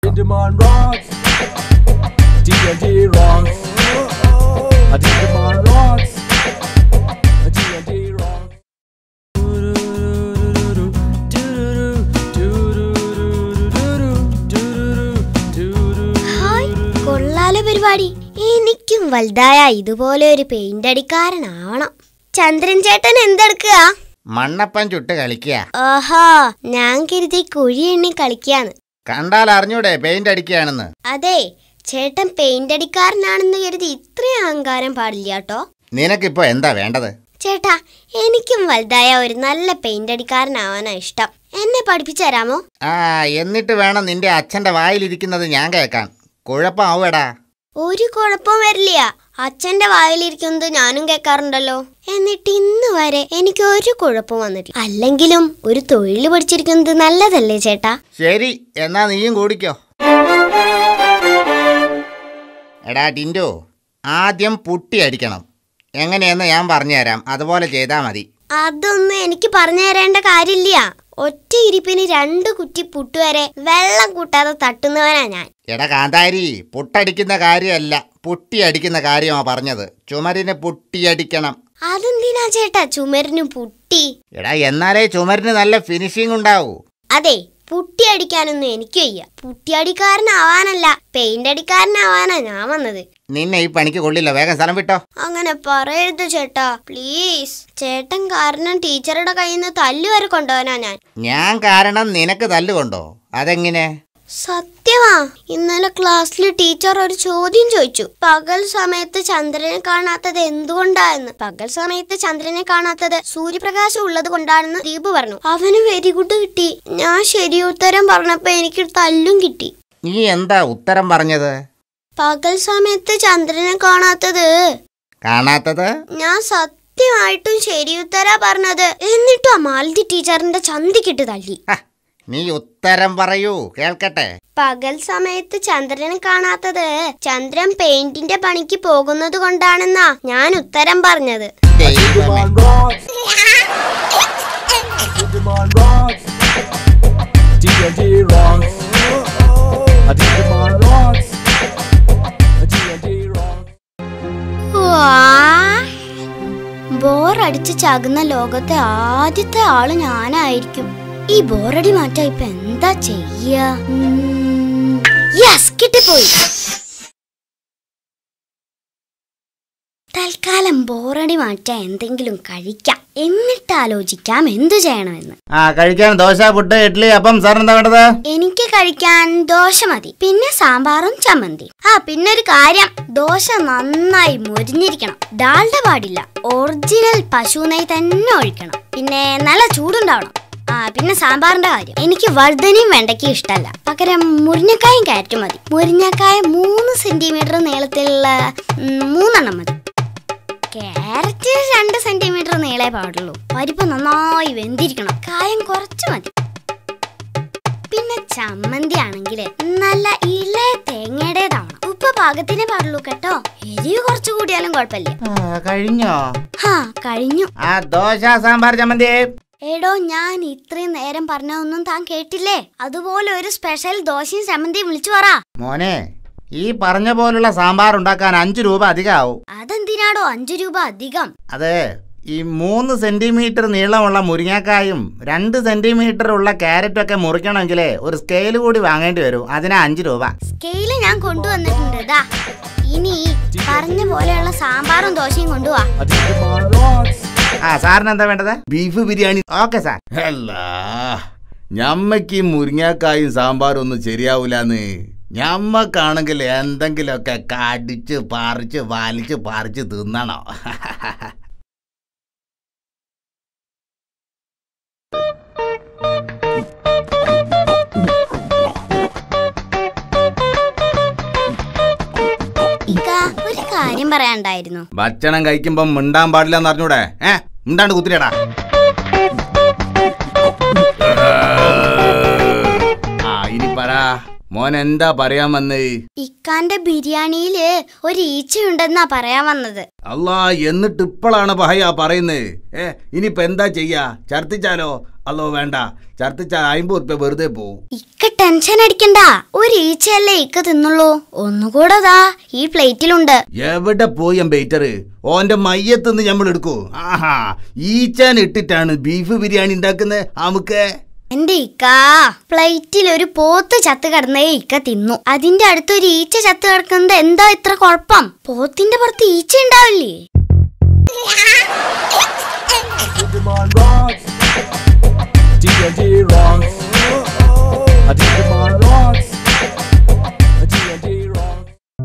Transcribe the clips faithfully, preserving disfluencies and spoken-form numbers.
Digimon rocks. D and D rocks. A Digimon rocks. A D and D rocks. Hi, കൊള്ളാലോ പരിപാടി. എനിക്കും വലുതായ ഇതുപോലെ ഒരു പെയിന്റ് അടിക്കാരനാവണം. ചന്ദ്രൻ ചേട്ടൻ എന്തെടുക്കുക? മണ്ണപ്പം ചുട്ട് കളിക്കുക. ആഹാ, ഞാൻ കരുതി കുഴി എണ്ണി കളിക്കാന്ന്. കണ്ടാൽ അറിഞ്ഞൂടെ പെയിന്റ് അടിക്കുകയാണെന്ന്. അതെ, ചേട്ടൻ പെയിന്റ് അടിക്കാരനാണെന്ന് കരുതി ഇത്രയും അഹങ്കാരം പാടില്ല കേട്ടോ. നിനക്കിപ്പോ എന്താ വേണ്ടത്? ചേട്ടാ, എനിക്കും വലുതായ ഒരു നല്ല പെയിന്റ് അടിക്കാരനാവാനാ ഇഷ്ടം. എന്നെ പഠിപ്പിച്ചു തരാമോ? ആ, എന്നിട്ട് വേണം നിന്റെ അച്ഛന്റെ വായിലിരിക്കുന്നത് ഞാൻ കേൾക്കാൻ. കുഴപ്പമാവൂടാ. ഒരു കുഴപ്പവും വരില്ല. അച്ഛന്റെ വായിലിരിക്കുന്നത് ഞാനും കേൾക്കാറുണ്ടല്ലോ. എന്നിട്ട് ഇന്ന് വരെ എനിക്ക് ഒരു കുഴപ്പവും വന്നിട്ടില്ല. അല്ലെങ്കിലും ഒരു തൊഴിൽ പഠിച്ചിരിക്കുന്നത് നല്ലതല്ലേ ചേട്ടാ? ശരി, എന്നാ നീയും കൂടിക്കോ. എടാ ടിൻഡു, ആദ്യം പുട്ടി അടിക്കണം. എങ്ങനെയെന്ന് ഞാൻ പറഞ്ഞുതരാം, അതുപോലെ ചെയ്താൽ മതി. അതൊന്നും എനിക്ക് പറഞ്ഞു തരേണ്ട കാര്യമില്ല. ഒറ്റ ഇരിപ്പിന് രണ്ട് കുറ്റി പുട്ടുവരെ വെള്ളം കൂട്ടാതെ തട്ടുന്നവനാ ഞാൻ. എടാ കാന്താരി, പുട്ടടിക്കുന്ന കാര്യമല്ല, പുട്ടി അടിക്കുന്ന കാര്യമാ പറഞ്ഞത്. ചുമരിന് പുട്ടി അടിക്കണം. അതെന്തിനാ ചേട്ടാ ചുമരിന് പുട്ടി? എടാ എന്നാലേ ചുമരിന് നല്ല ഫിനിഷിംഗ് ഉണ്ടാവൂ. അതെ, പുട്ടി അടിക്കാനൊന്നും എനിക്ക് വയ്യ. പുട്ടി അടിക്കാരനാവാനല്ല, പെയിന്റ് അടിക്കാരനാവാനാ ഞാൻ വന്നത്. നിന്നെ ഈ പണിക്ക് കൊള്ളില്ല, വേഗം സ്ഥലം വിട്ടോ. അങ്ങനെ പറയരുത് ചേട്ടാ, പ്ലീസ്. ചേട്ടൻ കാരണം ടീച്ചറുടെ കയ്യിൽ നിന്ന് തല്ലു വരെ കൊണ്ടുപോകാനാ ഞാൻ. ഞാൻ കാരണം നിനക്ക് തല്ലുകൊണ്ടോ? അതെങ്ങനെ? സത്യമാ, ഇന്നലെ ക്ലാസ്സിൽ ടീച്ചർ ഒരു ചോദ്യം ചോദിച്ചു. പകൽ സമയത്ത് ചന്ദ്രനെ കാണാത്തത് എന്തുകൊണ്ടാണെന്ന്. പകൽ സമയത്ത് ചന്ദ്രനെ കാണാത്തത് സൂര്യപ്രകാശം ഉള്ളത് കൊണ്ടാണെന്ന് ദീപ് പറഞ്ഞു. അവന് വെരി ഗുഡ് കിട്ടി. ഞാൻ ശരി ഉത്തരം പറഞ്ഞപ്പോ എനിക്ക് തല്ലും കിട്ടി. നീ എന്താ ഉത്തരം പറഞ്ഞത്? പകൽ സമയത്ത് ചന്ദ്രനെ കാണാത്തത് കാണാത്തത് ഞാൻ സത്യമായിട്ടും ശരി ഉത്തരാ പറഞ്ഞത്. എന്നിട്ടും ആ മാലതി ടീച്ചറിന്റെ ചന്തിക്കിട്ട് തല്ലി. നീ ഉത്തരം പറയൂ, കേൾക്കട്ടെ. പകൽ സമയത്ത് ചന്ദ്രനെ കാണാത്തത് ചന്ദ്രൻ പെയിന്റിന്റെ പണിക്ക് പോകുന്നത് കൊണ്ടാണെന്നാ ഞാൻ ഉത്തരം പറഞ്ഞത്. Digimon rocks. Digimon rocks. D and D rocks. A Digimon rocks. A D and D rocks. ബോറടിച്ച് ചാകുന്ന ലോകത്തെ ആദ്യത്തെ ആള് ഞാനായിരിക്കും. ഈ ബോറടി മാറ്റാ ഇപ്പൊ എന്താ ചെയ്യാ? യെസ്, കിട്ടിപ്പോയി. തൽക്കാലം ബോറടി മാറ്റാ എന്തെങ്കിലും കഴിക്കാം, എന്നിട്ട് ആലോചിക്കാം എന്തു ചെയ്യണമെന്ന്. ആ, കഴിക്കാൻ ദോശ, പുട്ട്, ഇഡ്ഡലി, അപ്പം. സാറിനെന്താ വേണ്ടത്? എനിക്ക് കഴിക്കാൻ ദോശ മതി, പിന്നെ സാമ്പാറും ചമ്മന്തി. ആ, പിന്നെ ഒരു കാര്യം, ദോശ നന്നായി മൊരിഞ്ഞിരിക്കണം. ഡാൽഡ പാടില്ല, ഒറിജിനൽ പശു നെയ്യ് തന്നെ ഒഴിക്കണം. പിന്നെ നല്ല ചൂടുണ്ടാവണം. ആ, പിന്നെ സാമ്പാറിന്റെ കാര്യം, എനിക്ക് വഴുതനയും വെണ്ടയ്ക്കും ഇഷ്ടമല്ല. പകരം മുരിങ്ങക്കായും ക്യാരറ്റും മതി. മുരിങ്ങക്കായ മൂന്ന് സെന്റിമീറ്റർ നീളത്തിലുള്ള മൂന്നെണ്ണം മതി. ക്യാരറ്റ് രണ്ട് സെന്റിമീറ്റർ നീളേ പാടുള്ളൂ. പരിപ്പ് നന്നായി വെന്തിരിക്കണം. കായം കുറച്ച് മതി. പിന്നെ ചമ്മന്തി ആണെങ്കിൽ നല്ല ഇളയ തേങ്ങയുടേതാവണം. ഉപ്പ് പാകത്തിനേ പാടുള്ളൂ കേട്ടോ. എരിവ് കുറച്ചു കൂടിയാലും കുഴപ്പമില്ല. കഴിഞ്ഞോ? ഹാ, കഴിഞ്ഞു. ആ, ദോശ, സാമ്പാർ, ചമ്മന്തി. എടോ, ഞാൻ ഇത്രയും നേരം പറഞ്ഞൊന്നും താൻ കേട്ടില്ലേ? അതുപോലെ ഒരു സ്പെഷ്യൽ ദോശയും ചമ്മന്തിയും വിളിച്ചു പറ. മോനെ, ഈ പറഞ്ഞ പോലുള്ള സാമ്പാർ ഉണ്ടാക്കാൻ അഞ്ചു രൂപ അധികമാവും. അതെന്തിനാടോ അഞ്ചു രൂപ അധികം? അതെ, ഈ മൂന്ന് സെന്റിമീറ്റർ നീളമുള്ള മുരിങ്ങക്കായും രണ്ട് സെന്റിമീറ്റർ ഉള്ള ക്യാരറ്റും ഒക്കെ മുറിക്കണമെങ്കിലേ ഒരു സ്കെയിൽ കൂടി വാങ്ങേണ്ടി വരും. അതിനാ അഞ്ചു രൂപ. സ്കെയില് ഞാൻ കൊണ്ടുവന്നിട്ടുണ്ട്. ദാ, ഇനി പറഞ്ഞ പോലെയുള്ള സാമ്പാറും ദോശയും കൊണ്ടുപോവാ. ആ, സാറിന് എന്താ വേണ്ടത്? ബീഫ് ബിരിയാണി. Okay sir. അല്ല, ഞമ്മക്ക് ഈ മുരിങ്ങക്കായും സാമ്പാറും ഒന്നും ശരിയാവൂലെന്ന്. ഞമ്മക്കാണെങ്കിൽ എന്തെങ്കിലുമൊക്കെ കടിച്ച് പറിച്ച് വലിച്ച് പറിച്ച് തിന്നണോ? ഒരു കാര്യം പറയാണ്ടായിരുന്നു. ഭക്ഷണം കഴിക്കുമ്പോ മിണ്ടാൻ പാടില്ലെന്ന് അറിഞ്ഞൂടെ? ഏ, മിണ്ടാണ്ട് കുത്തിരിയടാ. ആ, ഇനി പറ, മോൻ എന്താ പറയാൻ വന്നേ? ഇക്കാന്റെ ബിരിയാണിയില് ഒരു ഈച്ചയുണ്ടെന്നാ പറയാൻ വന്നത്. അല്ലാ, എന്നിട്ട് ഇപ്പോഴാണ് പഹയാ പറയുന്നത്. ഏ ഇനിയിപ്പോ എന്താ ചെയ്യാ? ഛർദിച്ചാലോ? അല്ലോ വേണ്ട, ഛർദിച്ചാൽ അമ്പത് ഉറുപ്പ്യ വെറുതെ പോവും. ഇക്ക ടെൻഷൻ അടിക്കണ്ട, ഒരു ഈച്ചയല്ലേ ഇക്ക തിന്നുള്ളൂ. ഒന്നുകൂടെ ദാ ഈ പ്ലേറ്റിലുണ്ട്. എവിടെ പോയി ബേറ്റർ? ഓന്റെ മയ്യത്തുനിന്ന് നമ്മൾ എടുക്കൂ. ആഹാ, ഈച്ചാൻ ഇട്ടിട്ടാണ് ബീഫ് ബിരിയാണി ഉണ്ടാക്കുന്നത്. നമുക്ക് എന്റെ ഇക്ക പ്ലേറ്റിൽ ഒരു പോത്ത് ചത്ത് കിടന്നേ ഇക്ക തിന്നു. അതിന്റെ അടുത്തൊരു ഈച്ച ചത്ത് കിടക്കുന്നത് എന്താ ഇത്ര കുഴപ്പം? പോത്തിന്റെ പുറത്ത് ഈച്ച ഉണ്ടാവില്ലേ? D N D rocks. Digimon rocks. D N D rocks.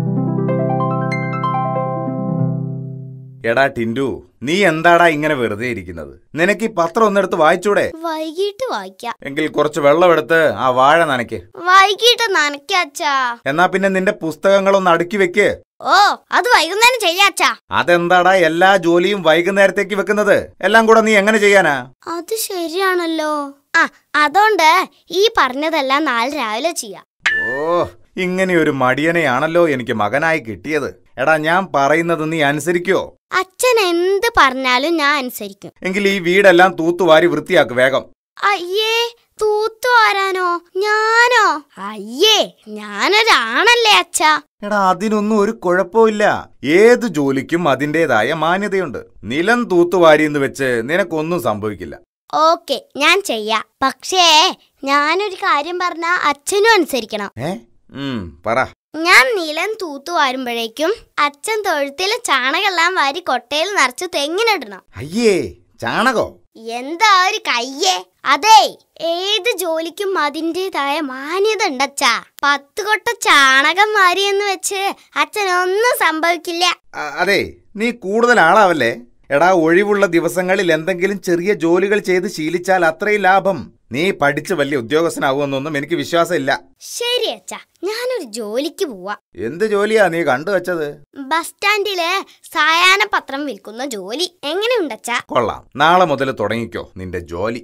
എടാ ടിൻഡു, നീ എന്താടാ ഇങ്ങനെ വെറുതെ ഇരിക്കുന്നത്? നിനക്ക് ഈ പത്രം ഒന്നെടുത്ത് വായിച്ചൂടെ? വൈകിട്ട് വായിക്കാം. എങ്കിൽ കുറച്ച് വെള്ളം എടുത്ത് ആ വാഴ നനയ്ക്ക്. വൈകിട്ട് നനയ്ക്കാച്ചാ. എന്നാ പിന്നെ നിന്റെ പുസ്തകങ്ങളൊന്ന് അടുക്കി വെക്ക്. ഓ, അത് വൈകുന്നേരം ചെയ്യാച്ചാ. അതെന്താടാ എല്ലാ ജോലിയും വൈകുന്നേരത്തേക്ക് വെക്കുന്നത്? എല്ലാം കൂടെ നീ എങ്ങനെ ചെയ്യാനാ? അത് ശരിയാണല്ലോ. ആ, അതുകൊണ്ട് ഈ പറഞ്ഞതെല്ലാം നാളെ രാവിലെ ചെയ്യാം. ഓ, ഇങ്ങനെ ഒരു മടിയനെയാണല്ലോ എനിക്ക് മകനായി കിട്ടിയത്. എടാ, ഞാൻ പറയുന്നത് നീ അനുസരിക്കോ? അച്ഛൻ എന്ത് പറഞ്ഞാലും ഞാൻ അനുസരിക്കും. എങ്കിൽ ഈ വീടെല്ലാം തൂത്തുവാരി വൃത്തിയാക്ക് വേഗം. അയ്യേ, തൂത്തു വാരാനോ? ഞാനോ? അയ്യേ, ഞാനൊരാണല്ലേ അച്ഛാ. എടാ, അതിനൊന്നും ഒരു കുഴപ്പമില്ല. ഏത് ജോലിക്കും അതിൻ്റെതായ മാന്യതയുണ്ട്. നിലം തൂത്തുവാരി എന്ന് വെച്ച് നിനക്കൊന്നും സംഭവിക്കില്ല. ഓക്കെ, ഞാൻ ചെയ്യാം. പക്ഷേ ഞാനൊരു കാര്യം പറഞ്ഞാ അച്ഛനും അനുസരിക്കണം. ഏ ഉം പറ. ഞാൻ നിലം തൂത്തു വാരുമ്പോഴേക്കും അച്ഛൻ തൊഴുത്തിലെ ചാണകെല്ലാം വാരി കൊട്ടയിൽ നിറച്ച് തെങ്ങിനിടണം. അയ്യേ, ചാണകോ? എന്താ ഒരു കയ്യേ? അതെ, ഏത് ജോലിക്കും അതിൻ്റെതായ മാന്യത ഉണ്ടച്ചാ. പത്ത് കൊട്ട ചാണകം വാരിയെന്ന് വെച്ച് അച്ഛനൊന്നും സംഭവിക്കില്ല. അതെ, നീ കൂടുതൽ ആളാവല്ലേ. എടാ, ഒഴിവുള്ള ദിവസങ്ങളിൽ എന്തെങ്കിലും ചെറിയ ജോലികൾ ചെയ്ത് ശീലിച്ചാൽ അത്രയും ലാഭം. നീ പഠിച്ച് വലിയ ഉദ്യോഗസ്ഥനാവുമെന്നൊന്നും എനിക്ക് വിശ്വാസമില്ല. ശരി അച്ഛാ, ഞാനൊരു ജോലിക്ക് പോവാ. എന്ത് ജോലിയാ നീ കണ്ടുവച്ചത്? ബസ് സ്റ്റാൻഡില് സായാഹ്ന പത്രം വിൽക്കുന്ന ജോലി. എങ്ങനെയുണ്ടച്ചാ? കൊള്ളാം, നാളെ മുതൽ തുടങ്ങിക്കോ നിന്റെ ജോലി.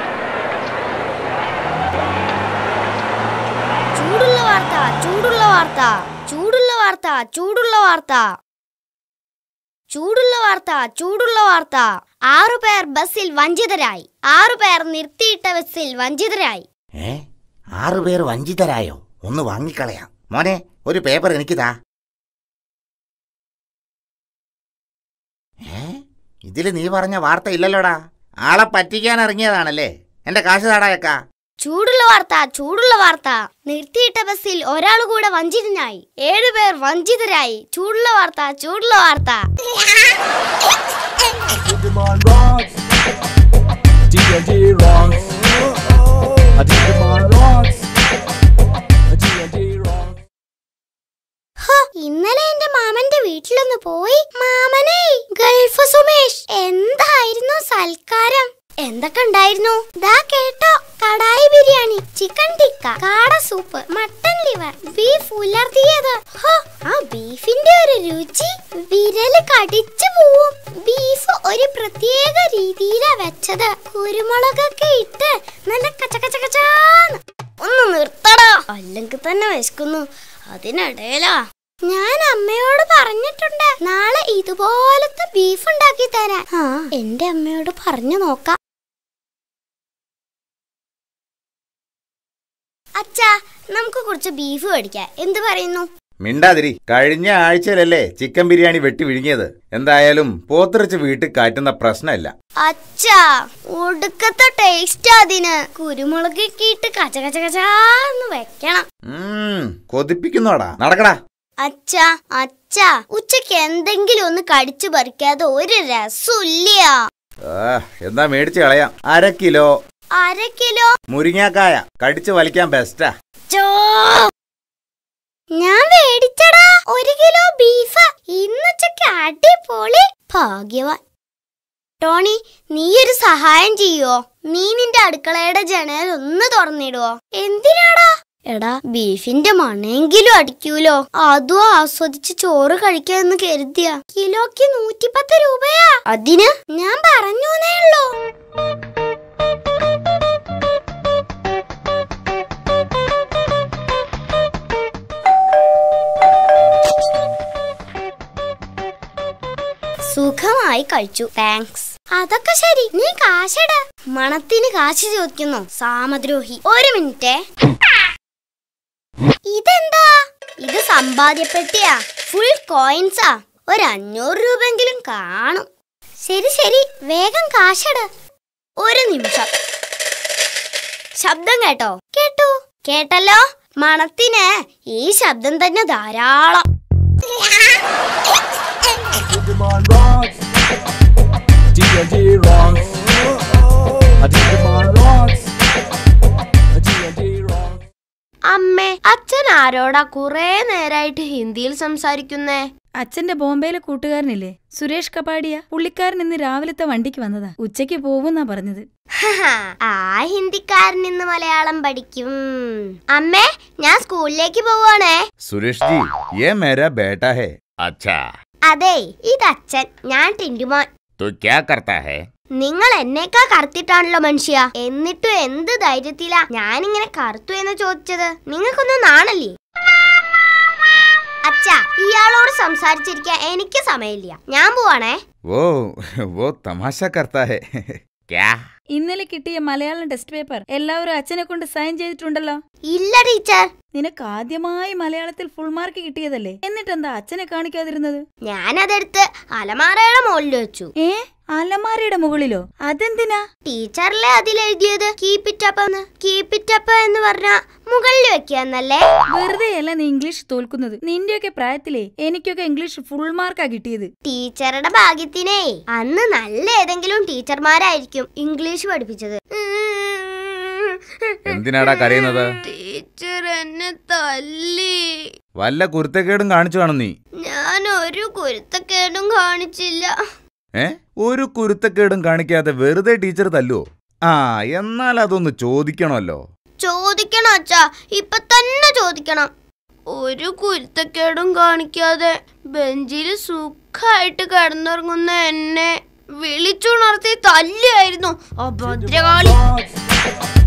ചൂടുള്ള വാർത്ത, ചൂടുള്ള വാർത്ത, ചൂടുള്ള വാർത്ത, ചൂടുള്ള വാർത്ത, ചൂടുള്ള വാർത്ത, ചൂടുള്ള വാർത്ത. ആറുപേർ ബസ്സിൽ വഞ്ചിതരായി. ആറുപേർ നിർത്തിയിട്ട ബസ്സിൽ വഞ്ചിതരായി. ഏ ആറുപേർ വഞ്ചിതരായോ? ഒന്ന് വാങ്ങിക്കളയാം. മോനെ, ഒരു പേപ്പർ എനിക്ക് താ. ഏ ഇതില് നീ പറഞ്ഞ വാർത്ത ഇല്ലല്ലോടാ. ആളെ പറ്റിക്കാൻ ഇറങ്ങിയതാണല്ലേ. എന്റെ കാശ് താടായക്കാ. ചൂടുള്ള വാർത്ത, ചൂടുള്ള വാർത്ത. നിർത്തിയിട്ട ബസ്സിൽ ഒരാൾ കൂടെ വഞ്ചിതനായി. ഏഴുപേർ വഞ്ചിതരായി. ചൂടുള്ള വാർത്ത, ചൂടുള്ള വാർത്ത. Digimon rocks. D N D rocks. Digimon rocks. D N D rocks. ഇന്നലെ എന്റെ മാമന്റെ വീട്ടിലൊന്ന് പോയി. മാമനെ, ഗൾഫ് സുമേഷ്, എന്തായിരുന്നു സൽക്കാരം? എന്തൊക്കെ ഉണ്ടായിരുന്നു? ദാ കേട്ടോ, കടായി ബിരിയാണി, ചിക്കൻ ടിക്ക, കാട സൂപ്പ്, മട്ടൻ ലിവർ, ബീഫ് ഉലർത്തിയത്. ആ ബീഫിന്റെ ഒരു രുചി വിരല് കടിച്ചു പോവും. ബീഫ് ഒരു പ്രത്യേക രീതിയിലാ വെച്ചത്. കുരുമുളകൊക്കെ ഇട്ട് നല്ല കച്ചകച്ചകച്ചാന്ന്. ഒന്ന് നിർത്തടാ, അല്ലെങ്കിൽ തന്നെ വിശക്കുന്നു. അതിനിടയിലാ ഞാൻ അമ്മയോട് പറഞ്ഞിട്ടുണ്ട് നാളെ ഇതുപോലത്തെ ബീഫ് ഉണ്ടാക്കി തരാൻ. ആ എന്റെ അമ്മയോട് പറഞ്ഞു നോക്കാം. അച്ഛാ, നമുക്ക് കുറച്ച് ബീഫ് മേടിക്കാം. എന്ത് പറയുന്നു? മിണ്ടാതിരി. കഴിഞ്ഞ ആഴ്ചയിലല്ലേ ചിക്കൻ ബിരിയാണി വെട്ടി വിഴുങ്ങിയത്. എന്തായാലും പോത്തിറച്ച് വീട്ടിൽ കാറ്റുന്ന പ്രശ്നമില്ല. അച്ഛാ, ഒടുക്കത്തെ ടേസ്റ്റ് അതിന്. കുരുമുളകൊക്കെ ഇട്ട് കച്ച കച്ച കച്ചാന്ന് വെക്കണം. കൊതിപ്പിക്കുന്നോടാ. നടക്കടാ. അച്ഛാ, അച്ഛാ, ഉച്ചക്ക് എന്തെങ്കിലും ഒന്ന് കടിച്ചു പറിക്കാതെ ഒരു രസമില്ല. എന്താ മേടിച്ച് കളയാം. അര കിലോ അര കിലോ മുരിങ്ങാക്കായ കടിച്ചു വലിക്കാൻ ബെസ്റ്റാ. ഞാൻ മേടിച്ചടാ ഒരു കിലോ ബീഫ്. ഇന്നുച്ചക്ക് അടിപൊളി. ഭാഗ്യവാൻ. ടോണി, നീ ഒരു സഹായം ചെയ്യോ? നീ നിന്റെ അടുക്കളയുടെ ജനൽ ഒന്ന് തുറന്നിടുവോ? എന്തിനാടാ? എടാ, ബീഫിന്റെ മണെങ്കിലും അടിക്കൂലോ. അതും ആസ്വദിച്ച് ചോറ് കഴിക്കാന്ന് കരുതിയ. കിലോക്ക് നൂറ്റിപ്പത്ത് രൂപയാ. അതിന് ഞാൻ പറഞ്ഞൂന്നേ ഉള്ളൂ. നന്നായി കഴിച്ചു. താങ്ക്സ്. അതൊക്കെ ശരി, നീ കാശട. മണത്തിന് കാശ് ചോദിക്കുന്നു സാമദ്രോഹി. ഒരു മിനിറ്റ്. ഇതെന്താ? ഇത് സമ്പാദ്യപ്പെട്ടിയാ. ഫുൾ കോയിൻസാ. ഒരു അഞ്ഞൂറ് രൂപെങ്കിലും കാണും. ശരി ശരി, വേഗം കാശട. ഒരു നിമിഷം. ശബ്ദം കേട്ടോ? കേട്ടു. കേട്ടല്ലോ. മണത്തിന് ഈ ശബ്ദം തന്നെ ധാരാളം. Digimon rocks. D and D rocks. A Digimon rocks. A D and D rocks. അമ്മേ, അച്ഛൻ ആരോടാ കുറെ നേരായിട്ട് ഹിന്ദിയിൽ സംസാരിക്കുന്നേ? അച്ഛന്റെ ബോംബെയിലെ കൂട്ടുകാരനില്ലേ സുരേഷ് കപാടിയ, പുള്ളിക്കാരൻ ഇന്ന് രാവിലത്തെ വണ്ടിക്ക് വന്നതാ. ഉച്ചയ്ക്ക് പോവുന്നാ പറഞ്ഞത്. ആ ഹിന്ദിക്കാരൻ ഇന്ന് മലയാളം പഠിക്കും. അമ്മേ, ഞാൻ സ്കൂളിലേക്ക് പോവാണേ. സുരേഷ് ജി, യേ മേരാ ബേട്ടാ ഹേ. അച്ഛാ. അതെ, ഇത് അച്ഛൻ. ഞാൻ ടിന്റുമോൻ. തോ ക്യാ കർത്താ ഹേ? നിങ്ങൾ എന്നേക്കാ കറുത്തിട്ടാണല്ലോ മനുഷ്യ. എന്നിട്ടും എന്ത് ധൈര്യത്തിലാ ഞാനിങ്ങനെ കറുത്തു എന്ന് ചോദിച്ചത്? നിങ്ങൾക്കൊന്നും നാണല്ലേ? അച്ഛാ, ഇയാളോട് സംസാരിച്ചിരിക്കാൻ എനിക്ക് സമയമില്ല. ഞാൻ പോവാണേ. വോ വോ തമാശ കർത്താ ഹേ. ക്യാ? ഇന്നലെ കിട്ടിയ മലയാളം ടെസ്റ്റ് പേപ്പർ എല്ലാവരും അച്ഛനെ കൊണ്ട് സൈൻ ചെയ്തിട്ടുണ്ടല്ലോ. ഇല്ല ടീച്ചർ. നിനക്ക് ആദ്യമായി മലയാളത്തിൽ ഫുൾ മാർക്ക് കിട്ടിയതല്ലേ, എന്നിട്ടെന്താ അച്ഛനെ കാണിക്കാതിരുന്നത്? ഞാനതെടുത്ത് അലമാരയുടെ മുകളിൽ വെച്ചു. ഏ, അലമാരയുടെ മുകളിലോ? അതെന്തിനാ? ടീച്ചറിലെ അതിലെഴുതിയത് കീപ് ഇറ്റ് അപ്പ് എന്ന്. കീപ് ഇറ്റ് അപ്പ് എന്ന് പറഞ്ഞാ മുകളിൽ വെക്കാന്നല്ലേ? വെറുതെ അല്ല നീ ഇംഗ്ലീഷ് തോൽക്കുന്നത്. നിന്റെയൊക്കെ പ്രായത്തിലേ എനിക്കൊക്കെ ഇംഗ്ലീഷ് ഫുൾ മാർക്കാ കിട്ടിയത്. ടീച്ചറുടെ ഭാഗ്യത്തിനേ അന്ന് നല്ല ഏതെങ്കിലും ടീച്ചർമാരായിരിക്കും ഇംഗ്ലീഷ് പഠിപ്പിച്ചത്. എന്തിനാടാ കരയുന്നത്? ടീച്ചർ എന്നെ തല്ലി. വല്ല കുരുത്തക്കേടും കാണിച്ചു കാണും നീ. ഞാൻ ഒരു കുരുത്തക്കേടും കാണിച്ചില്ല. ഏ, ഒരു കുരുത്തക്കേടും കാണിക്കാതെ വെറുതെ ടീച്ചർ തല്ലുവോ? ആ, എന്നാൽ അതൊന്ന് ചോദിക്കണമല്ലോ. ചോദിക്കണം അച്ഛാ, ഇപ്പൊ തന്നെ ചോദിക്കണം. ഒരു കുരുത്തക്കേടും കാണിക്കാതെ ബെഞ്ചിൽ സുഖമായിട്ട് കിടന്നുറങ്ങുന്ന എന്നെ വിളിച്ചുണർത്തി തല്ലിയായിരുന്നു. അഭദ്രകാളി.